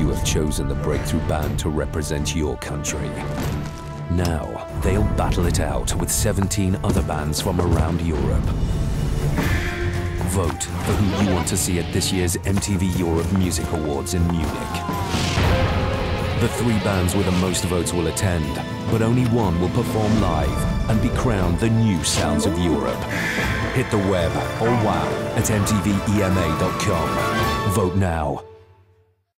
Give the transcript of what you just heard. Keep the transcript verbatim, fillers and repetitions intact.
you have chosen the breakthrough band to represent your country. Now, they'll battle it out with seventeen other bands from around Europe. Vote for who you want to see at this year's M T V Europe Music Awards in Munich. The three bands with the most votes will attend, but only one will perform live and be crowned the new sounds of Europe. Hit the web or wow at m t v e m a dot com. Vote now.